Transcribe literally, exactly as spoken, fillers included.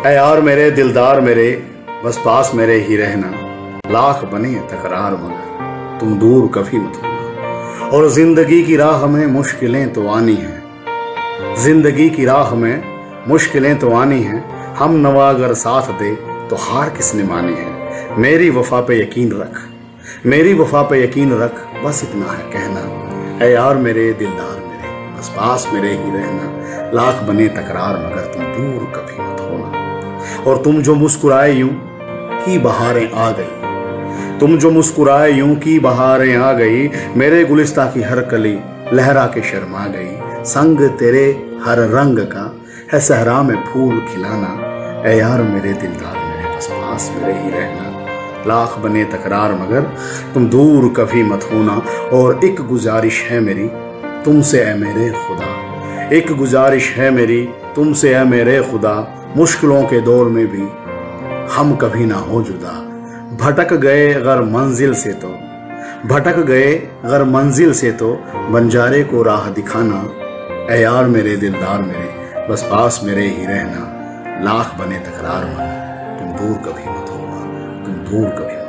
ऐ यार मेरे दिलदार मेरे, बस पास मेरे ही रहना। लाख बने तकरार मगर तुम दूर कभी मत होना। और जिंदगी की राह में मुश्किलें तो आनी हैं, जिंदगी की राह में मुश्किलें तो आनी हैं। हम नवा अगर साथ दे तो हार किसने मानी है। मेरी वफा पे यकीन रख, मेरी वफा पे यकीन रख, बस इतना है कहना। ऐ यार मेरे दिलदार मेरे, बस पास मेरे ही रहना। लाख बने तकरार मगर तुम दूर कभी मत होना। और तुम जो मुस्कुराए यूं की बहारें आ गई, तुम जो मुस्कुराए यूं की बहारें आ गई। मेरे गुलिस्ता की हर कली लहरा के शर्मा गई। संग तेरे हर रंग का है सहरा में फूल खिलाना। ऐ यार मेरे दिलदार मेरे, बस पास मेरे ही रहना। लाख बने तकरार मगर तुम दूर कभी मत होना। और एक गुजारिश है मेरी तुमसे ऐ मेरे खुदा, एक गुजारिश है मेरी तुमसे ऐ मेरे खुदा। मुश्किलों के दौर में भी हम कभी ना हो जुदा। भटक गए अगर मंजिल से तो, भटक गए अगर मंजिल से तो बंजारे को राह दिखाना। ऐ यार मेरे दिलदार मेरे, बस पास मेरे ही रहना। लाख बने तकरार मगर तुम दूर कभी मत होना, तुम दूर कभी